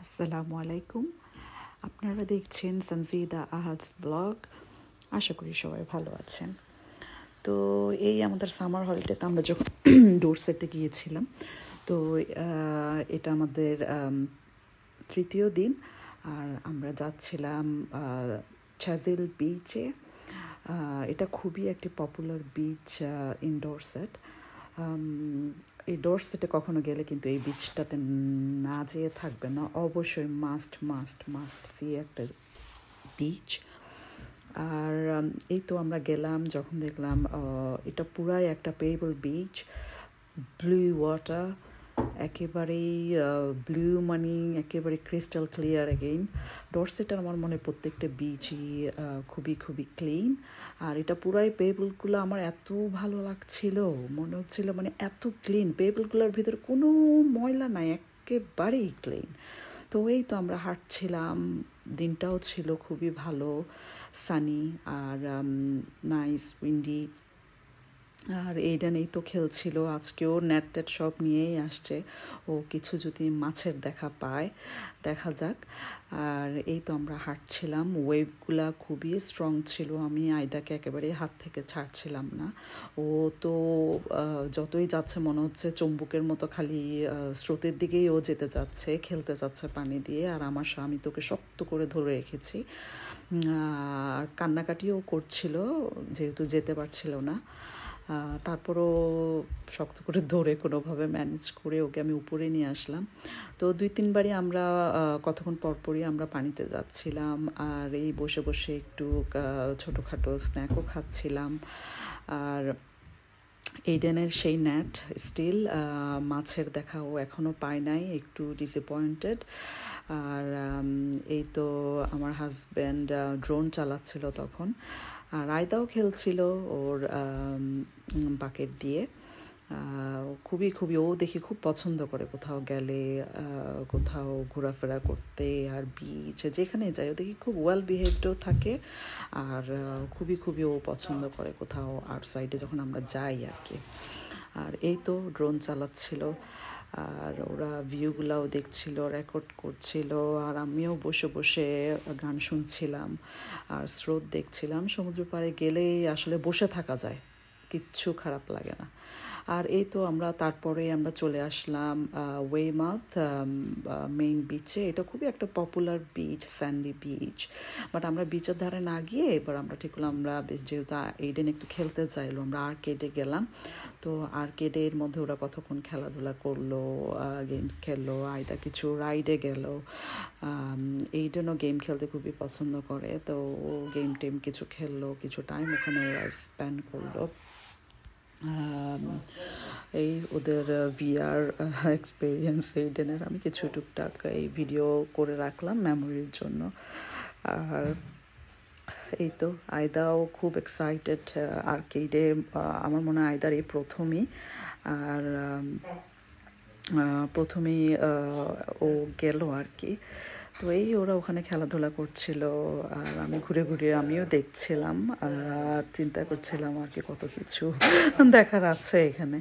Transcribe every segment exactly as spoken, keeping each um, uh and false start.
আসসালামু আলাইকুম। আপনারা দেখছেন সঞ্জিদা আহাদস ব্লগ। আশা করি সবাই ভালো আছেন। তো এই আমাদের সামার হলিডেতে আমরা যখন ডোরসেটে গিয়েছিলাম, তো এটা আমাদের তৃতীয় দিন, আর আমরা যাচ্ছিলাম চ্যাজেল বিচে। এটা খুবই একটি পপুলার বিচ ইন ডোরসেট। এই ডোরসেটে কখনো গেলে কিন্তু এই বিচটাতে না যেয়ে থাকবে না, অবশ্যই মাস্ট মাস্ট মাস্ট সি একটা বিচ। আর এই তো আমরা গেলাম, যখন দেখলাম এটা পুরাই একটা পেবল বিচ, ব্লু ওয়াটার, একেবারেই ব্লু মানে একেবারে ক্রিস্টাল ক্লিয়ার। এগেইন ডরসেটের আমার মনে প্রত্যেকটা বিচই খুবই খুবই ক্লিন, আর এটা পুরাই পেবলগুলো আমার এত ভালো লাগছিল, মনে হচ্ছিল মানে এত ক্লিন, পেবলগুলোর ভিতরে কোনো ময়লা নাই, একেবারেই ক্লিন। তো এই তো আমরা হাঁটছিলাম, দিনটাও ছিল খুবই ভালো, সানি আর নাইস উইন্ডি। আর এইডেন এই তো খেলছিল, আজকেও নেট টেট সব নিয়েই আসছে, ও কিছু যদি মাছের দেখা পায় দেখা যাক। আর এই তো আমরা হাঁটছিলাম, ওয়েভগুলা খুবই স্ট্রং ছিল, আমি আয়দাকে একেবারে হাত থেকে ছাড়ছিলাম না। ও তো যতই যাচ্ছে মনে হচ্ছে চুম্বকের মতো খালি স্রোতের দিকেই ও যেতে যাচ্ছে, খেলতে যাচ্ছে পানি দিয়ে, আর আমার স্বামী তোকে শক্ত করে ধরে রেখেছি। আর কান্নাকাটিও করছিল যেহেতু যেতে পারছিল না, তারপরও শক্ত করে ধরে কোনোভাবে ম্যানেজ করে ওকে আমি উপরে নিয়ে আসলাম। তো দুই তিনবারই আমরা কতক্ষণ পরপরই আমরা পানিতে যাচ্ছিলাম, আর এই বসে বসে একটু ছোটোখাটো স্ন্যাকও খাচ্ছিলাম। আর এইডেনের সেই নেট স্টিল মাছের দেখাও এখনও পায় নাই, একটু ডিসঅ্যাপয়েন্টেড। আর এই তো আমার হাজব্যান্ড ড্রোন চালাচ্ছিল তখন, আর আয়দাও খেলছিল ওর বাকেট দিয়ে। খুবই খুবই ও দেখি খুব পছন্দ করে কোথাও গেলে, কোথাও ঘোরাফেরা করতে, আর বিচে যেখানে যাই ও দেখি খুব ওয়েল বিহেভডও থাকে, আর খুবই খুবই ও পছন্দ করে কোথাও আউটসাইডে যখন আমরা যাই আর কি। আর এই তো ড্রোন চালাচ্ছিল, আর ওরা ভিউগুলাও দেখছিল, রেকর্ড করছিল, আর আমিও বসে বসে গান শুনছিলাম আর স্রোত দেখছিলাম। সমুদ্র পাড়ে গেলেই আসলে বসে থাকা যায়, কিচ্ছু খারাপ লাগে না। আর এই তো আমরা তারপরে আমরা চলে আসলাম ওয়েমাউথ মেইন বিচে। এটা খুবই একটা popular beach, sandy beach, but আমরা বিচের ধারে না গিয়ে এবার আমরা ঠিক করলাম, আমরা যেহেতু এইডেন একটু খেলতে চাইলো, আমরা আর্কেডে গেলাম। তো আর্কেডের মধ্যে ওরা কতক্ষণ খেলাধুলা করলো, গেমস খেললো, আয়দা কিছু রাইডে গেল। এইডেনও গেম খেলতে খুবই পছন্দ করে, তো ও গেম টেম কিছু খেললো, কিছু টাইম ওখানে ওরা স্পেন্ড করলো। এই ওদের ভিআর এক্সপিরিয়েন্স এইডেনের আমি কিছু টুকটাক এই ভিডিও করে রাখলাম মেমোরির জন্য। আর এই তো আয়দাও খুব এক্সাইটেড আর্কেডে, আমার মনে হয় আয়দার এই প্রথমই, আর প্রথমেই ও গেল আর কি। তো এই ওরা ওখানে খেলাধুলা করছিল, আর আমি ঘুরে ঘুরে আমিও দেখছিলাম, আর চিন্তা করছিলাম আর কি কত কিছু দেখার আছে এখানে।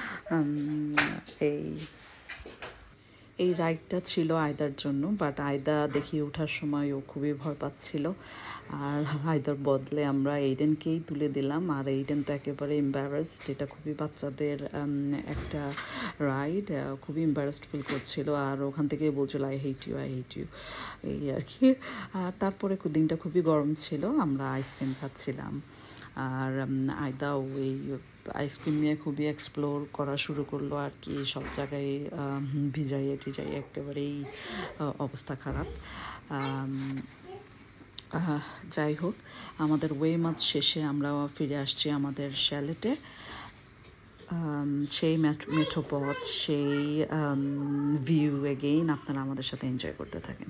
এই এই রাইডটা ছিল আয়দার জন্য, বাট আয়দা দেখি ওঠার সময় ও খুবই ভয় পাচ্ছিল, আর আয়দার বদলে আমরা এইডেনকেই তুলে দিলাম। আর এইডেন তো একেবারে এম্বারাসড, এটা খুবই বাচ্চাদের একটা রাইড, খুবই এম্বারাসড ফিল করছিল, আর ওখান থেকে বলছিল I hate you I hate you এই আর কি। আর তারপরে দিনটা খুবই গরম ছিল, আমরা আইসক্রিম খাচ্ছিলাম, আর আয়দাও এই আইসক্রিম নিয়ে খুবই এক্সপ্লোর করা শুরু করলো আর কি, সব জায়গায় ভিজাইয়ে টিজাইয়ে একেবারেই অবস্থা খারাপ। যাই হোক, আমাদের ওয়েমাউথ শেষে আমরা ফিরে আসছি আমাদের শ্যালেটে। সেই মেঠোপথ, সেই ভিউ এগেইন আপনারা আমাদের সাথে এনজয় করতে থাকেন।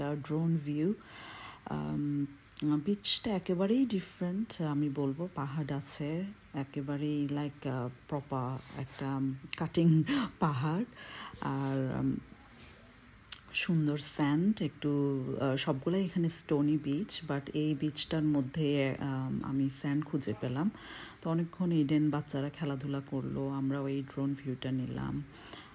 Drone view. বিচটা একেবারেই ডিফারেন্ট, আমি বলবো। পাহাড় আছে একেবারেই লাইক প্রপার একটা কাটিং পাহাড়, আর সুন্দর স্যান্ড, একটু সবগুলাই এখানে স্টোনি বিচ, বাট এই বিচটার মধ্যে আমি স্যান্ড খুঁজে পেলাম। তো অনেকক্ষণ ইডেন বাচ্চারা খেলাধুলা করলো, আমরা ওই ড্রোন ভিউটা নিলাম।